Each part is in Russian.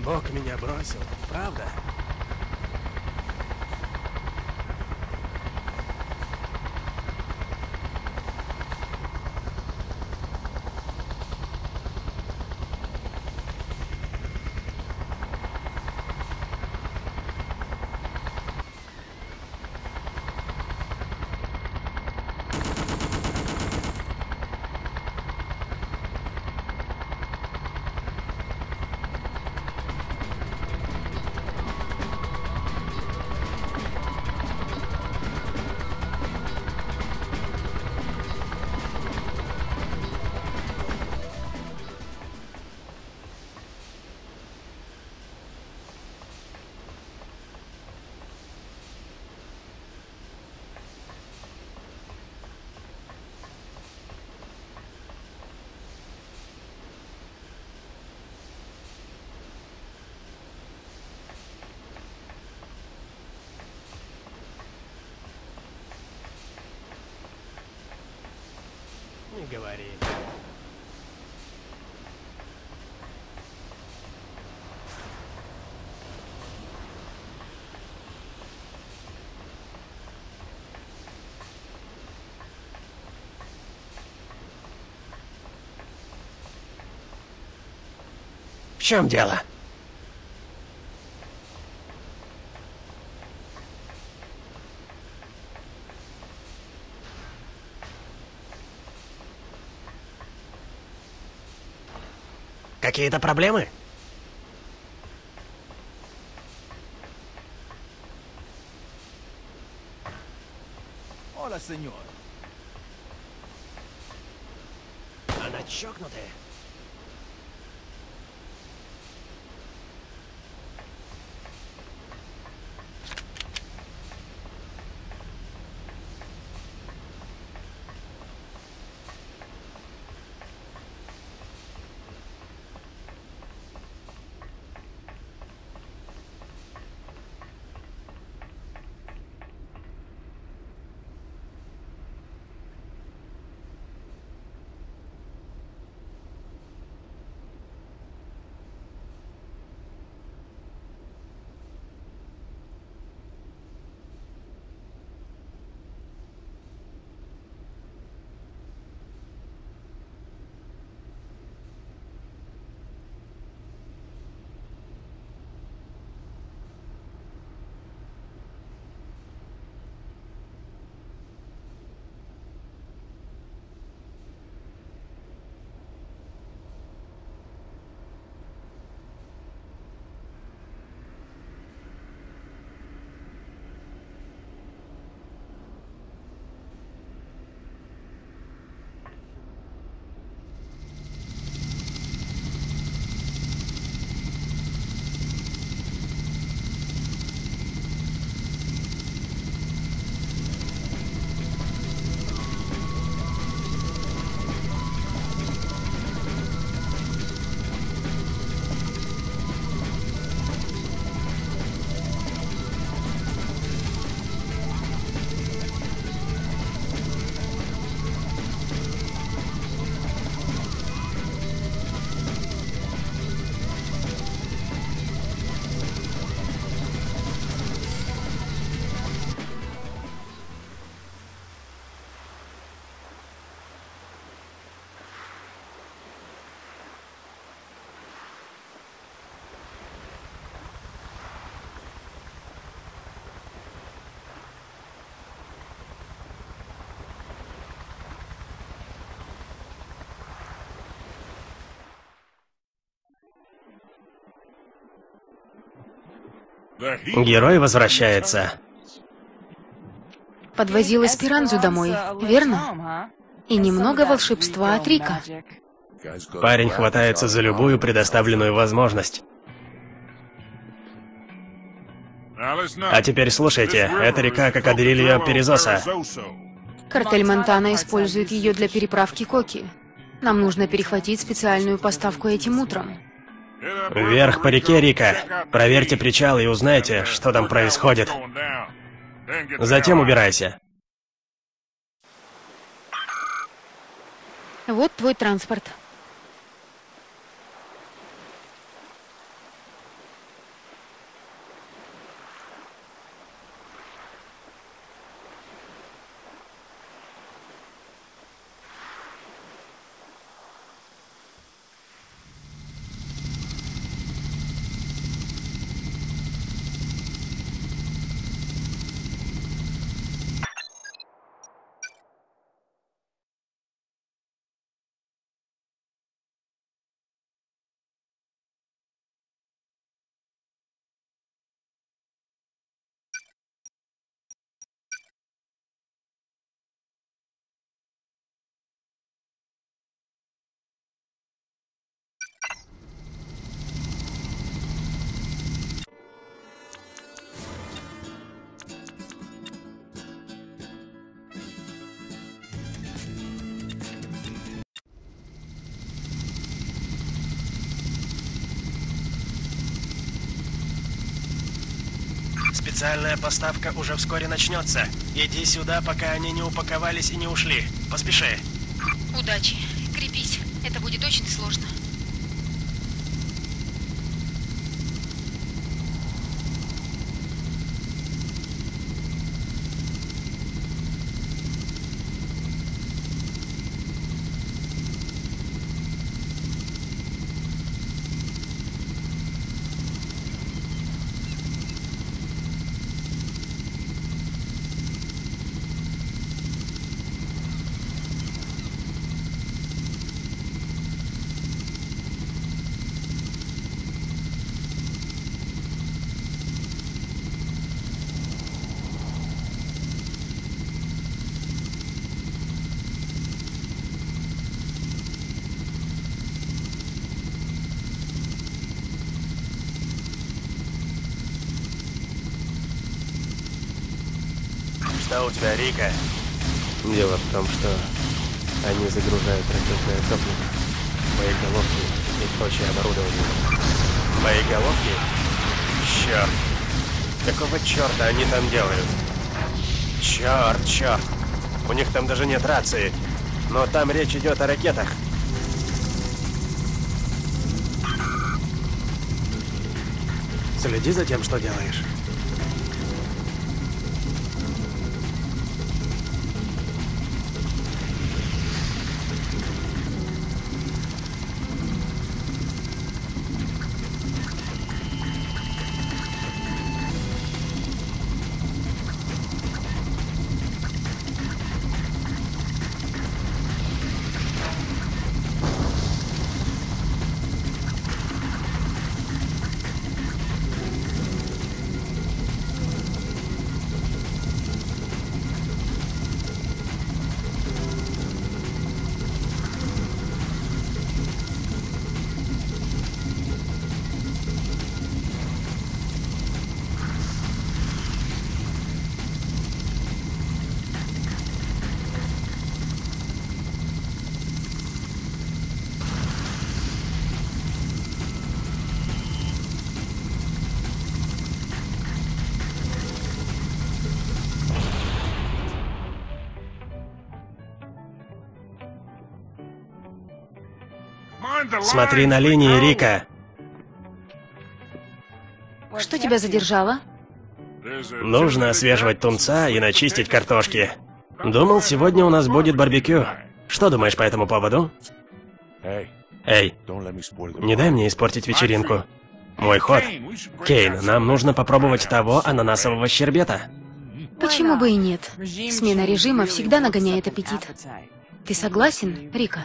Бог меня бросил, правда? Не говори. В чем дело? Какие-то проблемы? Hola, señor. Она чокнутая. Герой возвращается. Подвозил Эсперанзу домой, верно? И немного волшебства от Рика. Парень хватается за любую предоставленную возможность. А теперь слушайте, эта река как Адрильо Перезоса. Картель Монтана использует ее для переправки коки. Нам нужно перехватить специальную поставку этим утром. Вверх по реке, Рика. Проверьте причал и узнайте, что там происходит. Затем убирайся. Вот твой транспорт. Специальная поставка уже вскоре начнется. Иди сюда, пока они не упаковались и не ушли. Поспеши. Удачи. Крепись. Это будет очень сложно. Что у тебя, Рика? Дело в том, что они загружают ракетное топливо, боеголовки и прочее оборудование. Боеголовки? Черт! Какого черта они там делают? Черт! У них там даже нет рации. Но там речь идет о ракетах. Следи за тем, что делаешь. Смотри на линии, Рика. Что тебя задержало? Нужно освеживать тунца и начистить картошки. Думал, сегодня у нас будет барбекю. Что думаешь по этому поводу? Эй, не дай мне испортить вечеринку. Мой ход. Кейн, нам нужно попробовать того ананасового щербета. Почему бы и нет? Смена режима всегда нагоняет аппетит. Ты согласен, Рика?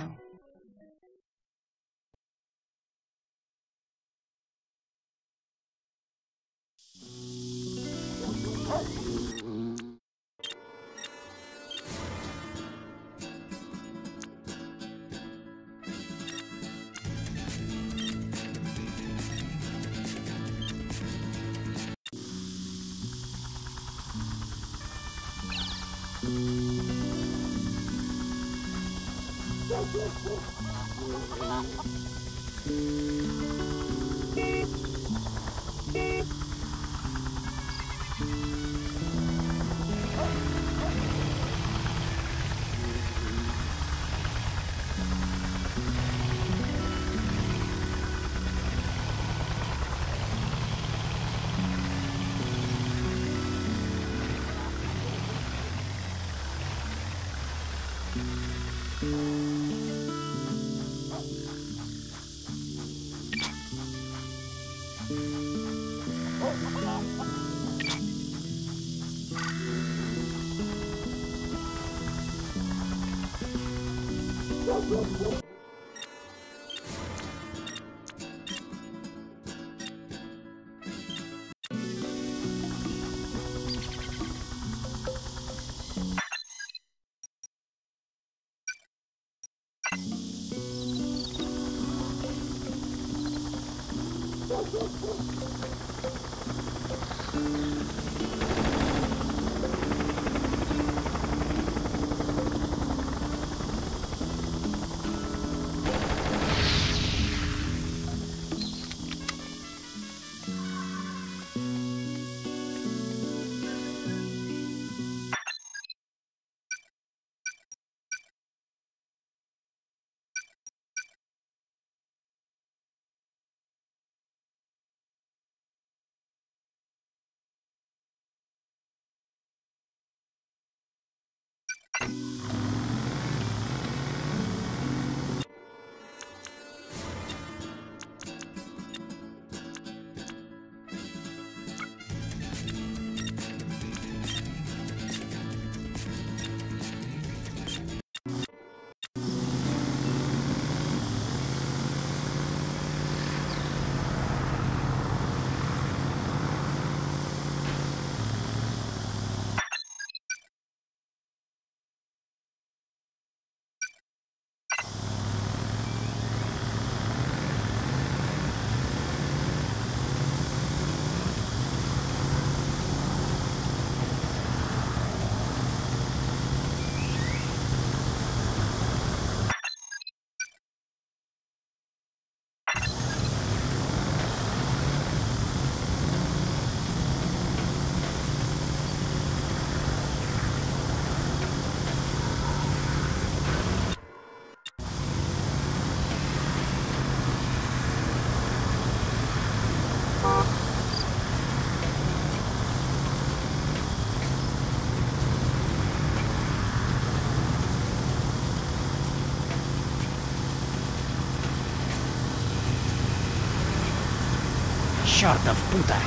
Чертов пута!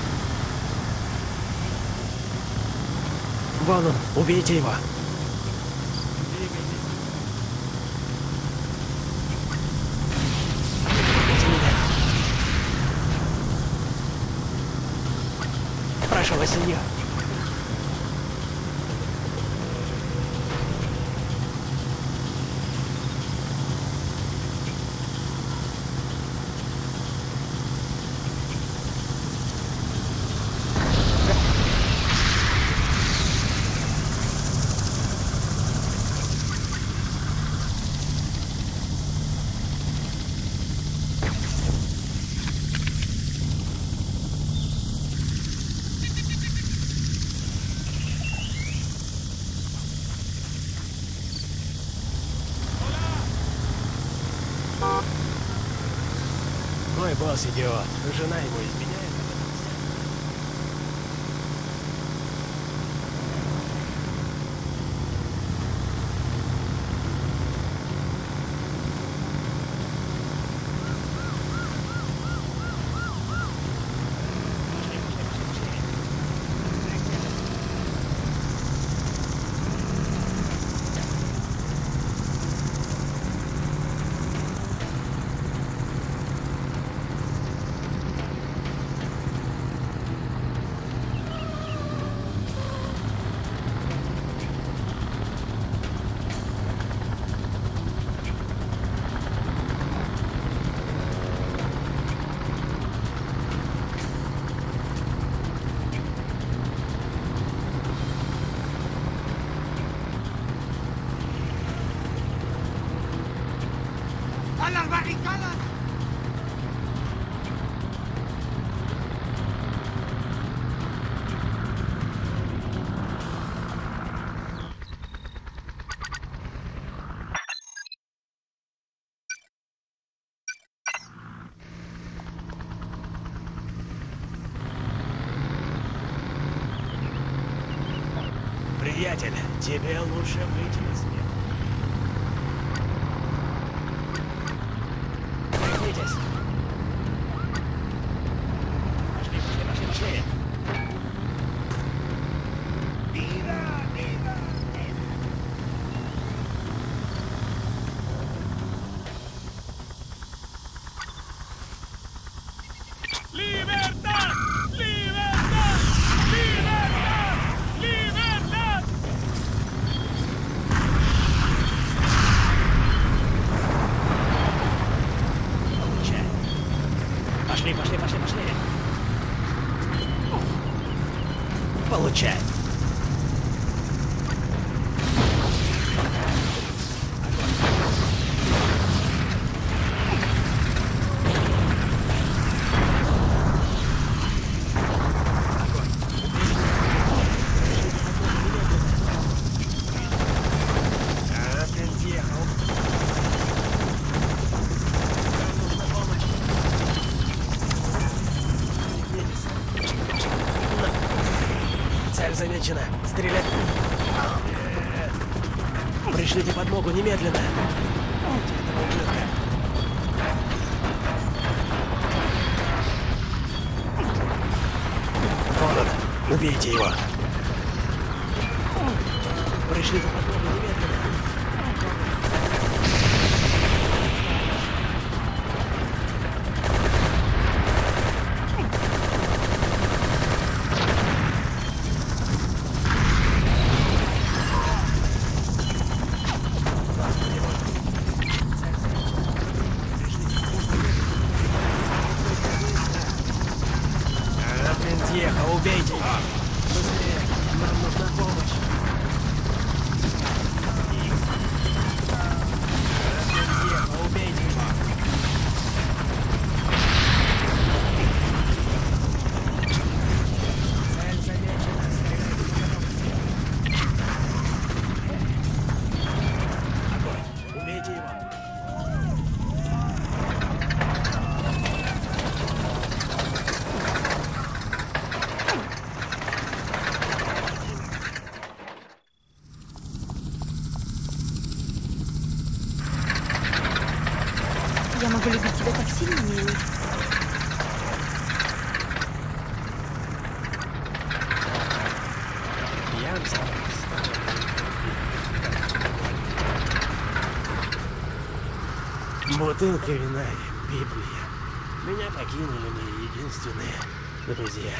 Вон он, убейте его! Прошу вас, сеньор. Мой босс идиот. Жена ему изменяет. ¡A las barricadas! Приятель, тебе лучше выйти на свет. Пригнитесь. Пошли, пошли, пошли, пошли. ¡Libertad! ¡Libertad! ¡Libertad! ¡Libertad! Получай. Пошли, пошли, пошли, пошли. Получай. Цель замечена. Стрелять. Пришлите подмогу немедленно. Этого ублюдка. Вон он. Убейте его. Пришлите подмогу немедленно. Тихо, убейте его! Быстрее! Нам нужна помощь! Тихо, убейте его! Цель замечена! Стреляйте! Огонь! Убейте его! Я могу любить тебя так сильно, милый. Бутылка вина и Библия. Меня покинули мои единственные друзья.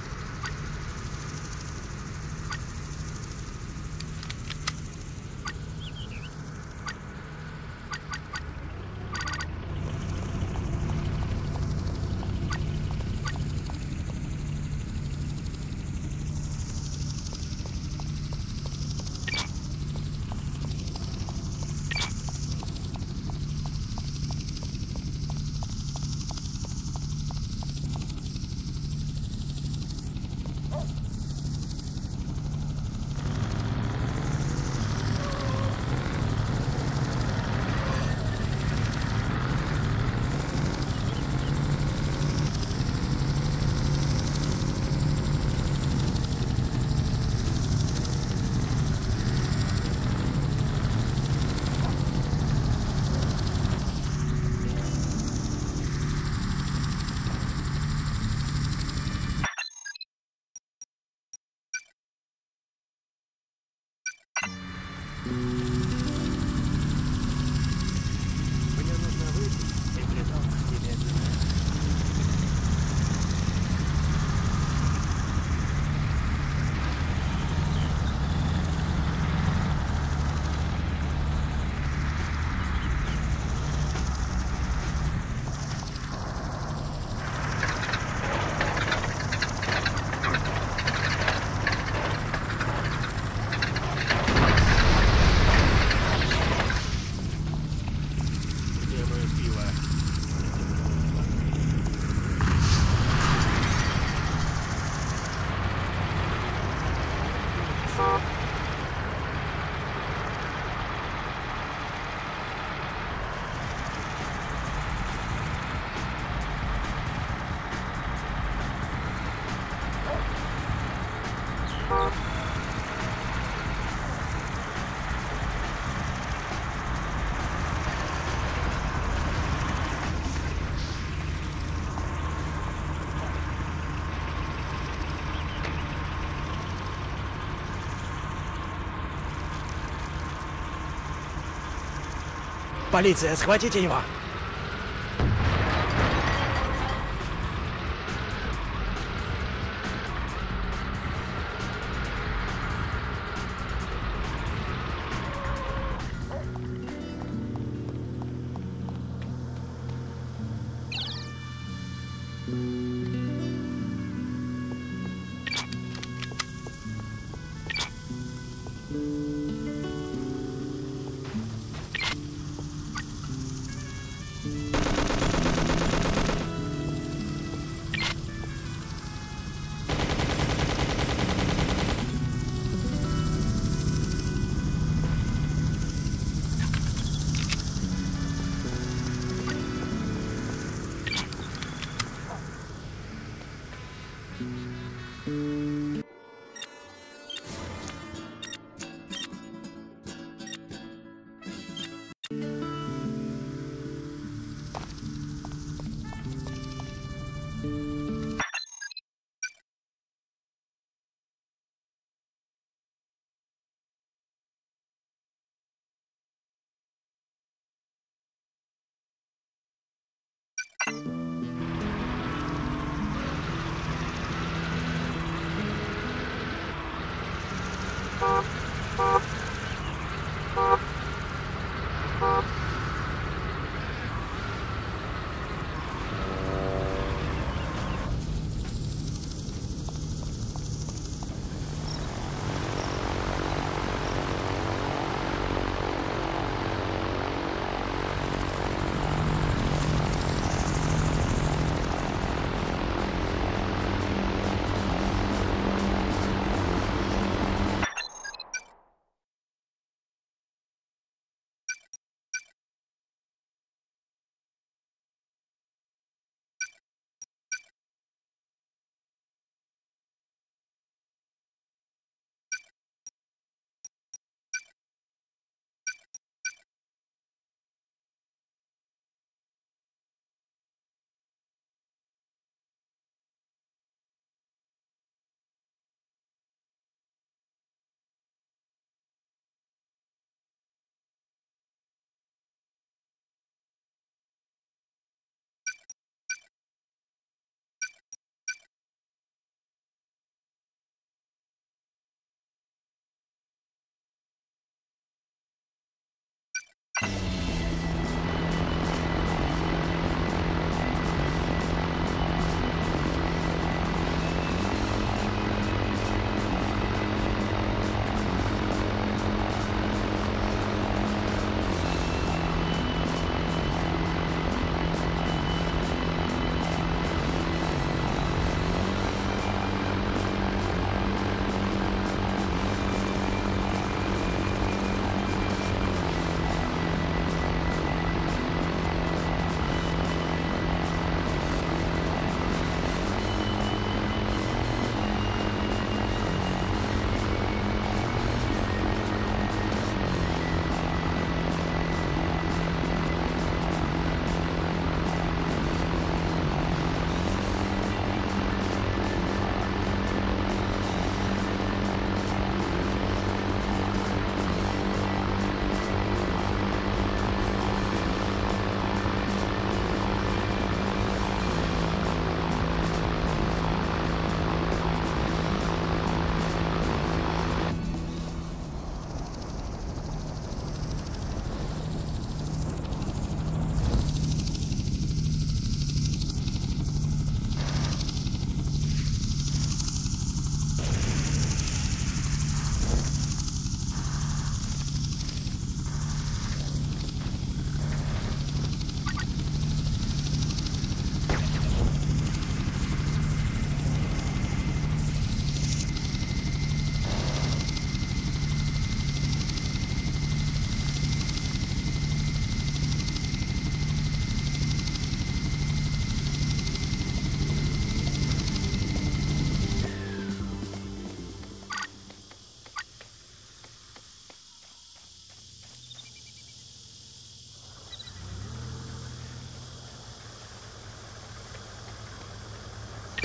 Мне нужно выйти, и притом немедленно. Где мое пиво? Полиция, схватите его!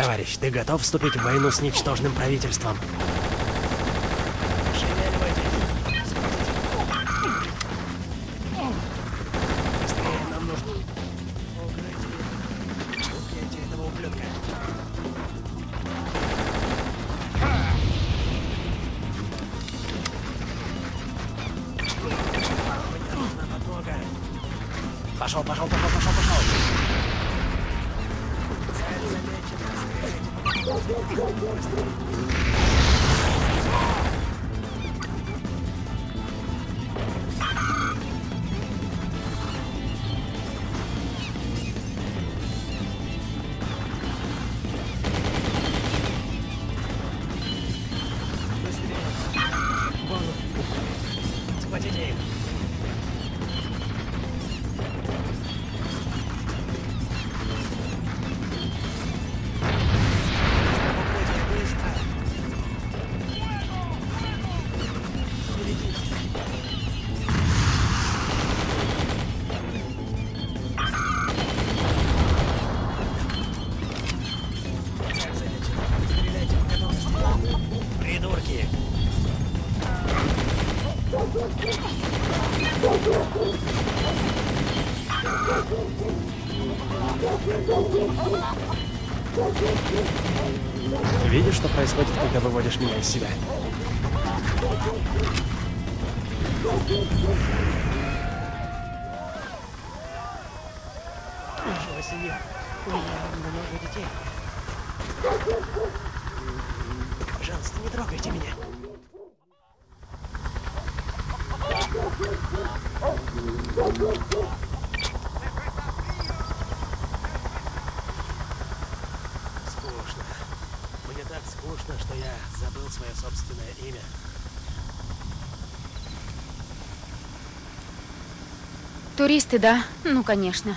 Товарищ, ты готов вступить в войну с ничтожным правительством? Шевеливайтесь. Быстрее, нам нужно укрытие. Убейте этого ублюдка. Мне нужна подмога. Пошел. Цель замечена. Схватите их. Быстро. Берегись. Цель замечена. Стреляйте по готовности. Придурки. Видишь, что происходит, когда выводишь меня из себя? Ничего себе. У меня много детей. Пожалуйста, не трогайте меня. Скучно. Мне так скучно, что я забыл свое собственное имя. Туристы, да? Ну, конечно.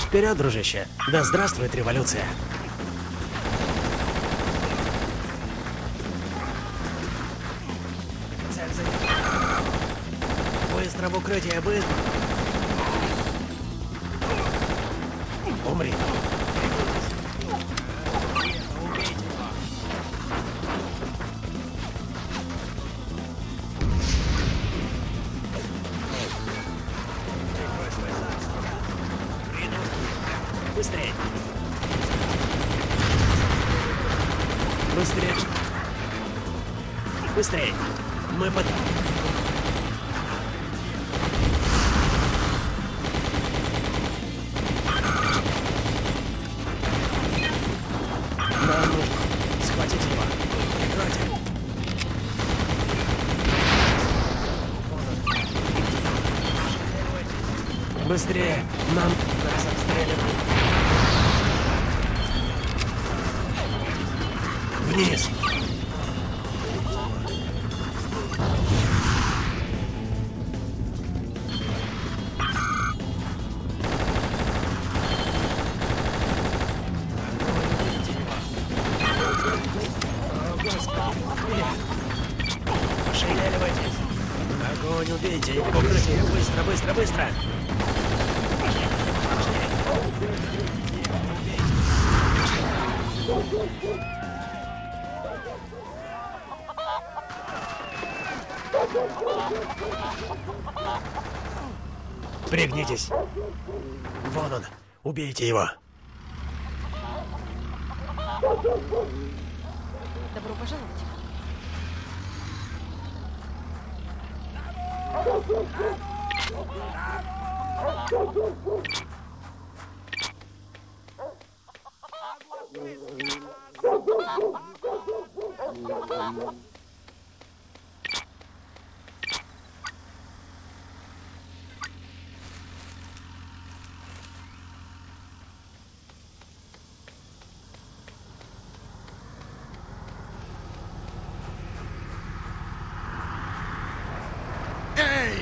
Вперед, дружище! Да здравствует революция! Цель занята. Быстро в укрытие, быстро! Умри! Быстрее! Быстрее! Быстрее! Мы под... Нам нужно схватить его. Прикройте. Быстрее! Нам... Нас обстреливают. Вниз! Пошевеливайтесь! Огонь, убейте! В укрытие! Быстро, быстро, быстро! Пригнитесь! Вон он! Убейте его! Добро пожаловать. Эй!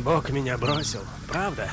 Бог меня бросил, правда?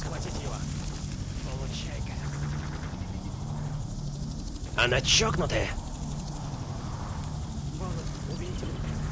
схватить его. Получайка. Она чокнутая. Вон он, убейте.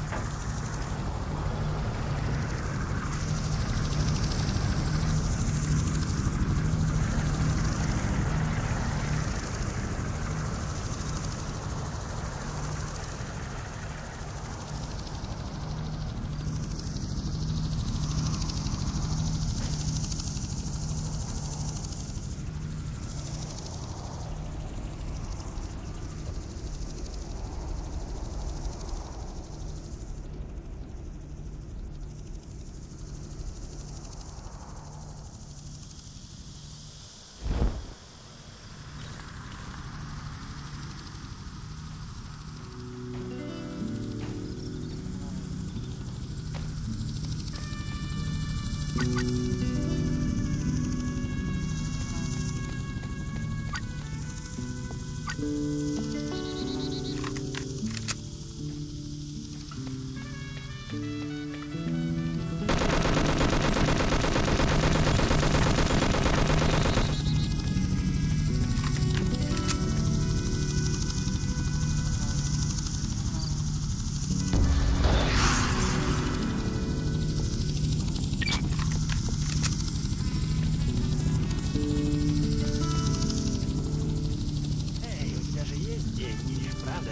Эй, у тебя же есть деньги, правда?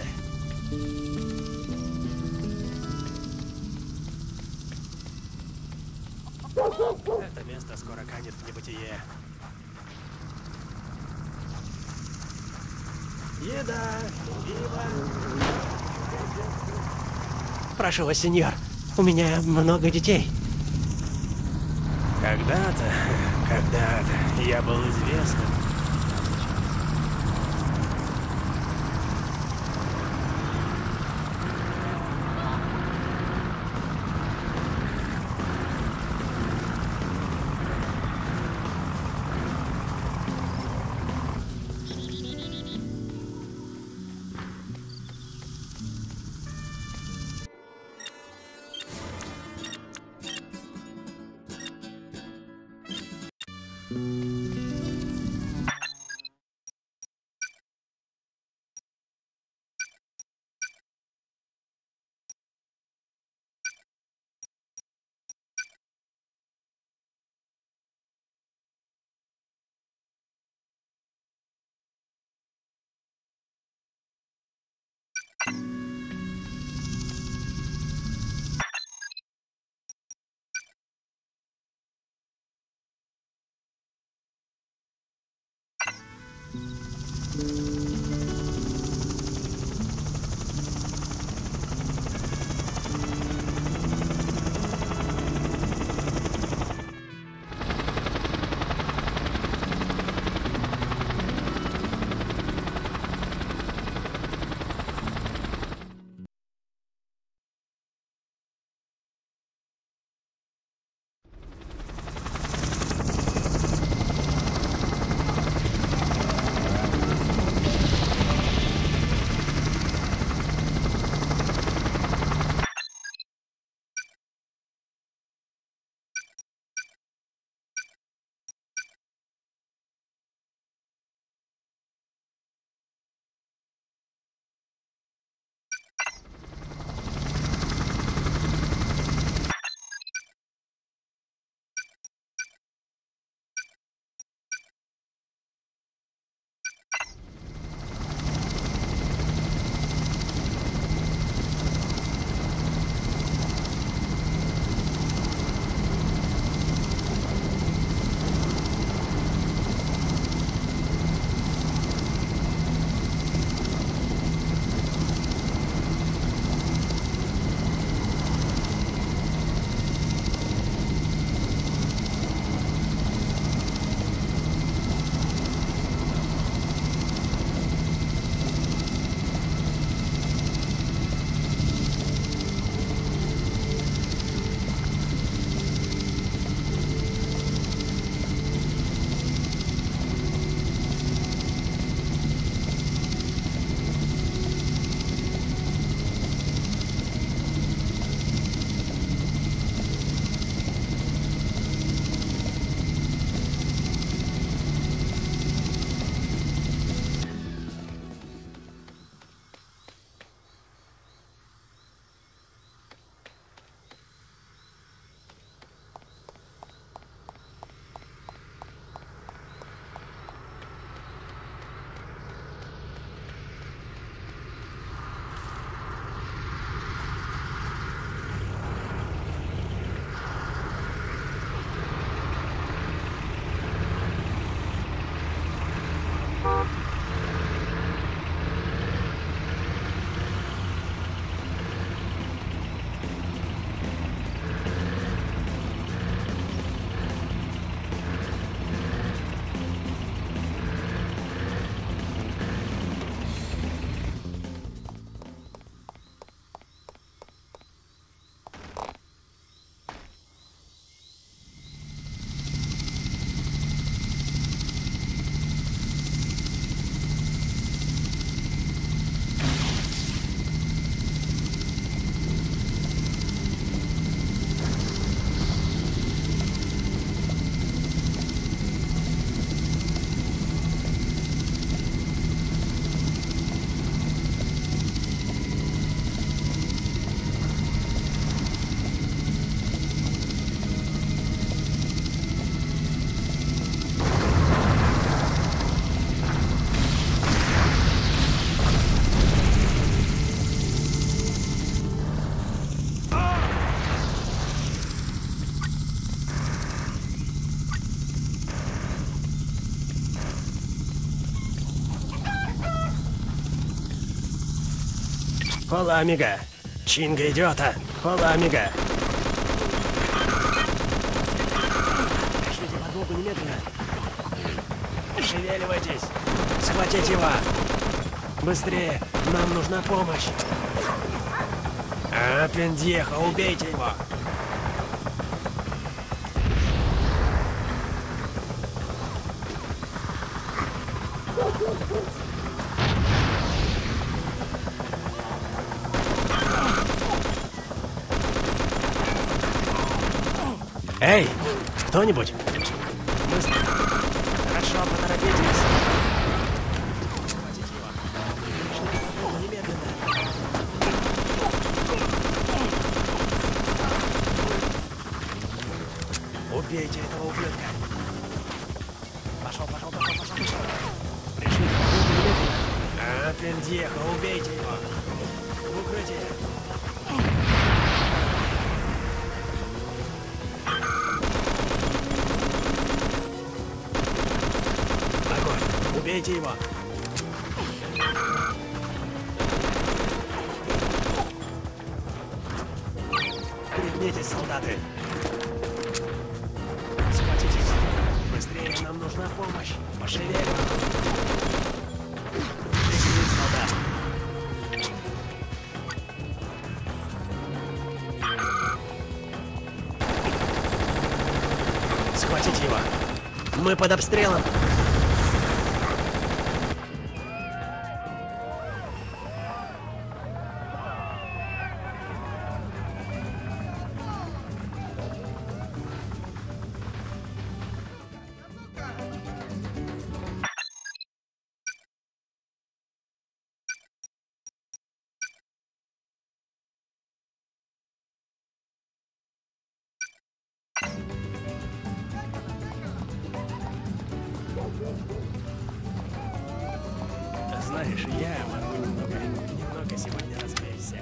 Это место скоро канет в небытие. Еда, пиво. Прошу вас, сеньор. У меня много детей. Когда-то я был известным Хола, амиго. Чинга идиота. Хола, амиго. Пришлите подмогу немедленно. Шевеливайтесь. Схватить его. Быстрее. Нам нужна помощь. А, пендьехо, убейте его. Эй, кто-нибудь? Быстро. Хорошо, поторопитесь. Схватить его. Пришлите подмогу немедленно. Убейте этого ублюдка. Пошел. Пришлите подмогу немедленно. А, пендьехо, убейте его. В укрытие. Убейте его! Пригнитесь, солдаты! Схватитесь! Быстрее, нам нужна помощь! Пошевелим! Пригнись, солдат! Схватите его! Мы под обстрелом! Знаешь, я могу немного сегодня развлечься.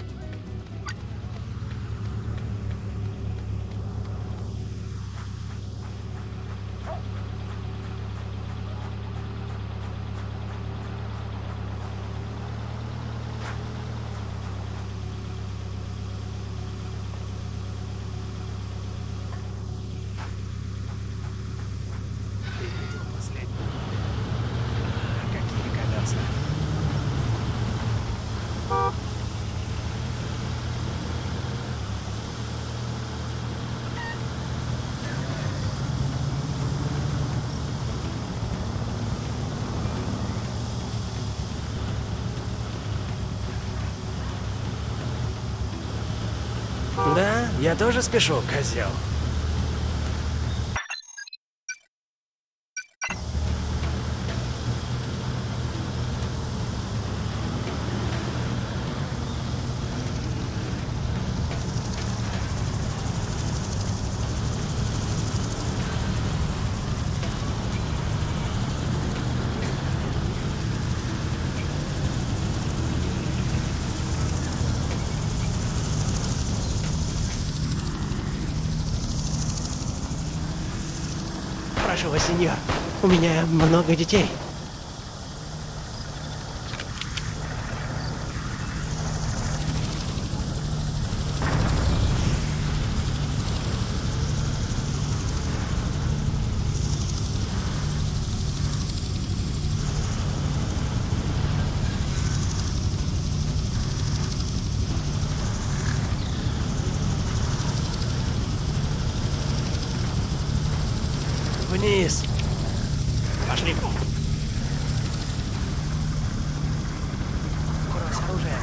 Ты видел последний? Какие колеса? Да, я тоже спешу, козел. Прошу вас, сеньор, у меня много детей. Вниз. Пошли. Брось оружие.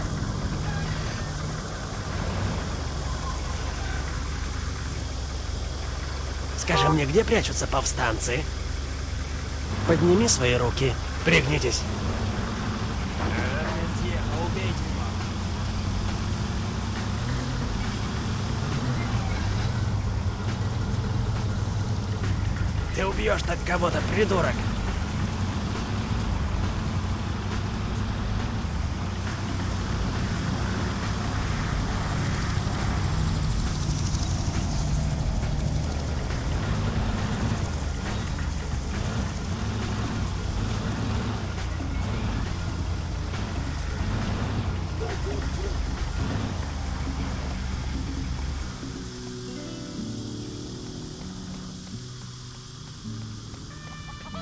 Скажи мне, где прячутся повстанцы? Подними свои руки. Пригнитесь. Убейте его. Ты убьешь так кого-то, придурок!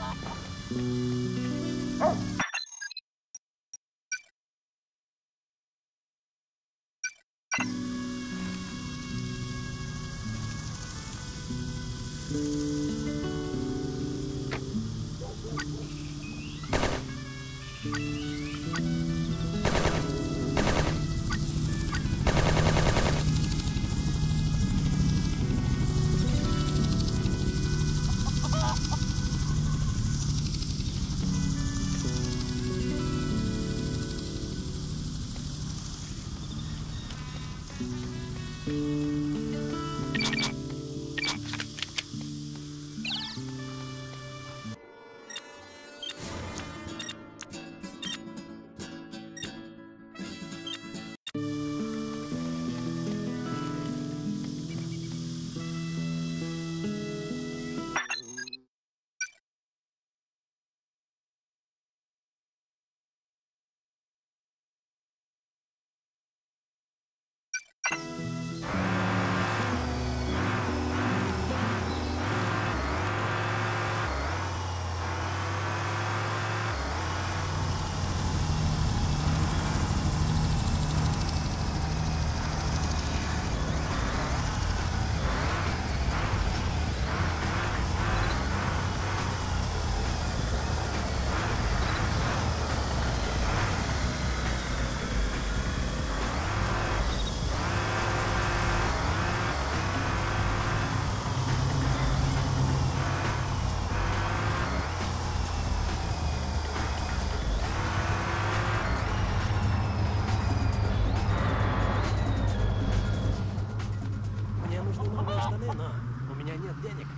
Мне нужны новые штаны, но у меня нет денег.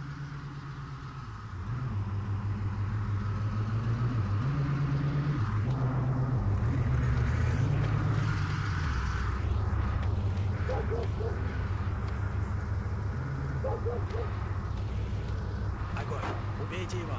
Огонь! Убейте его!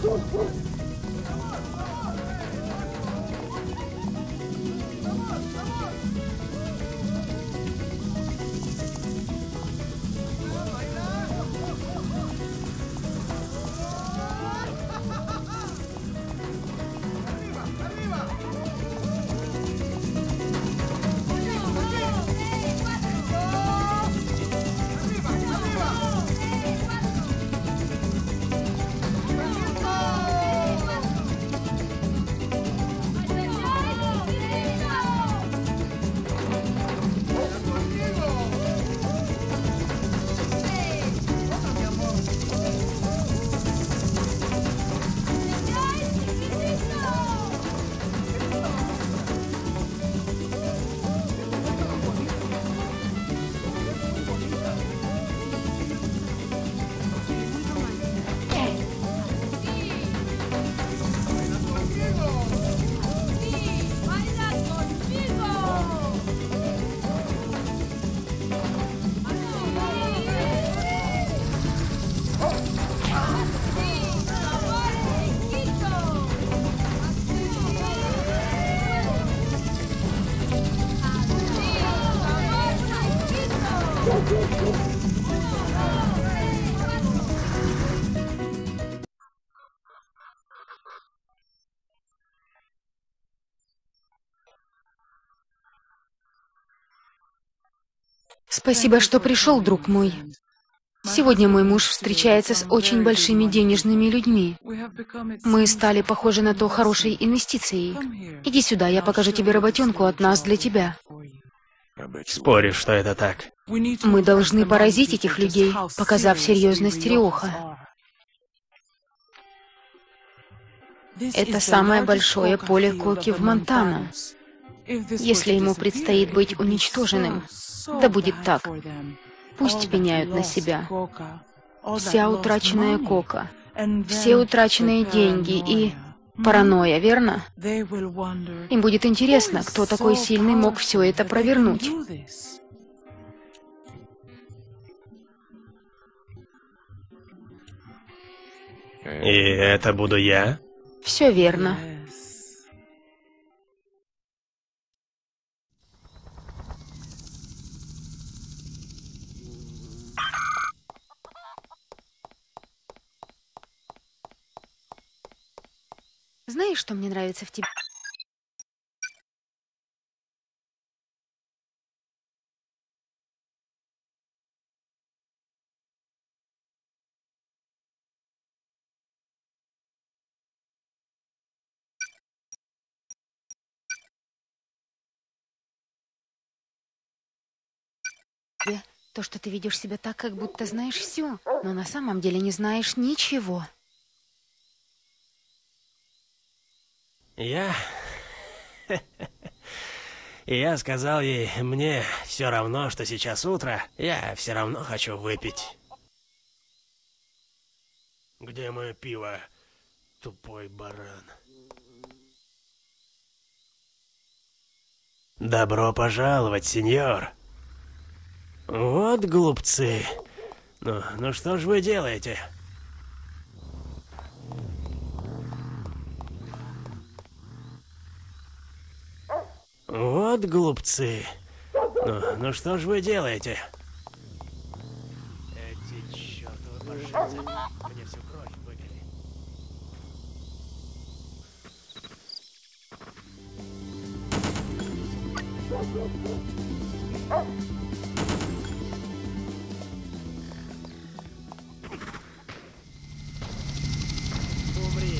Спасибо, что пришел, друг мой. Сегодня мой муж встречается с очень большими денежными людьми. Мы стали похожи на то хорошей инвестицией. Иди сюда, я покажу тебе работенку от нас для тебя. Спорю, что это так. Мы должны поразить этих людей, показав серьезность Риоха. Это самое большое поле коки в Монтана. Если ему предстоит быть уничтоженным, да будет так. Пусть пеняют на себя. Вся утраченная кока, все утраченные деньги и паранойя, верно? Им будет интересно, кто такой сильный мог все это провернуть. И это буду я? Все верно. Знаешь, что мне нравится в тебе? То, что ты ведешь себя так, как будто знаешь все, но на самом деле не знаешь ничего. Я сказал ей, мне все равно, что сейчас утро, я все равно хочу выпить. Где мое пиво, тупой баран? Добро пожаловать, сеньор. Вот глупцы. Ну что ж вы делаете? Вот глупцы. Ну что ж вы делаете? Эти чертовы паршивцы мне всю кровь выпили. Умри.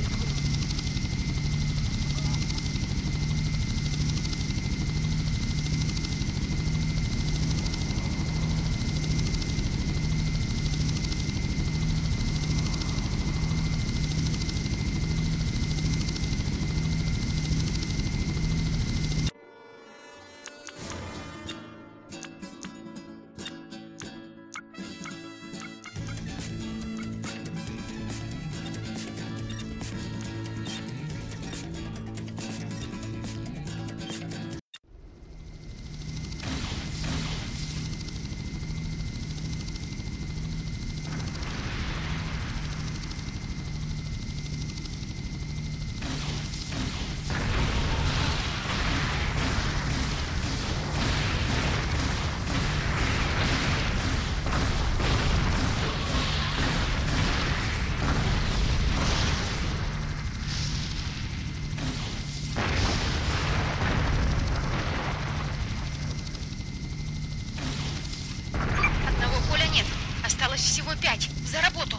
Осталось всего 5. За работу.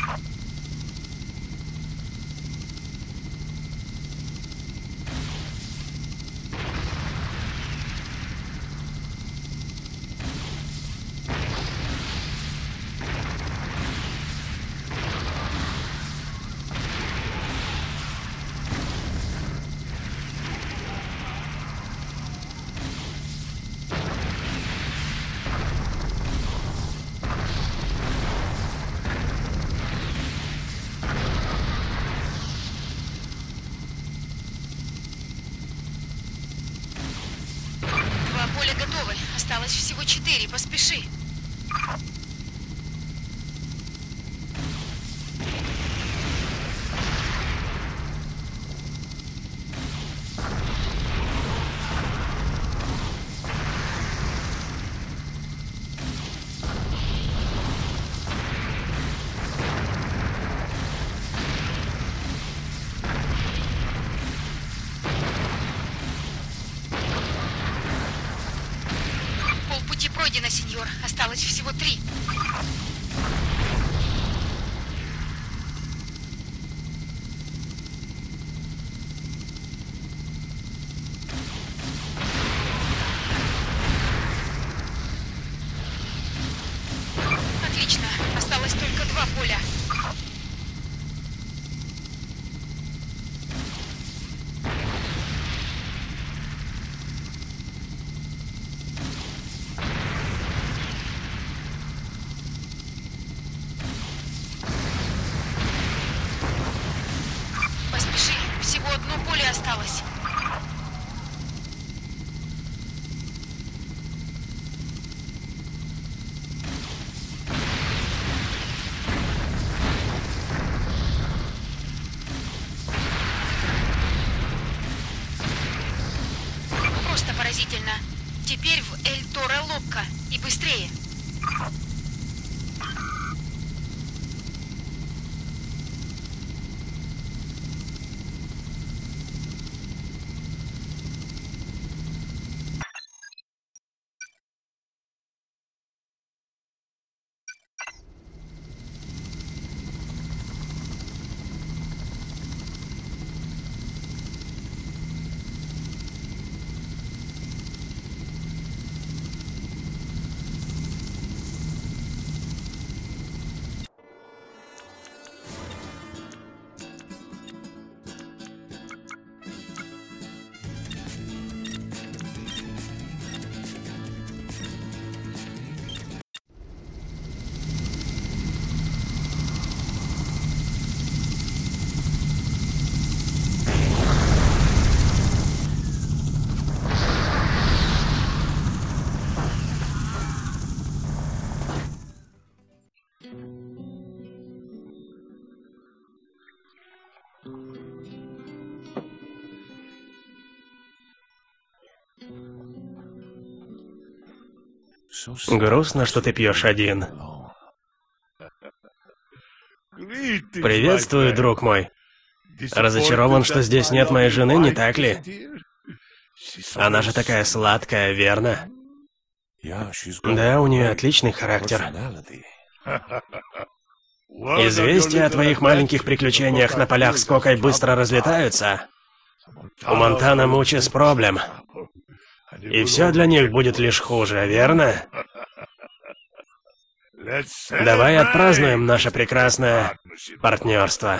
Поля готовы. Осталось всего 4. Поспеши. Полпути пройдено, сеньор. Осталось всего 3. Отлично. Осталось только 2 поля. Поспеши. Всего 1 поле осталось. Просто поразительно. Теперь в Эль-Торо-Локко. И быстрее. Грустно, что ты пьешь один. Приветствую, друг мой. Разочарован, что здесь нет моей жены, не так ли? Она же такая сладкая, верно? Да, у нее отличный характер. Известия о твоих маленьких приключениях на полях с кокой быстро разлетаются. У Монтана мучис проблем. И все для них будет лишь хуже, верно? Давай отпразднуем наше прекрасное партнерство.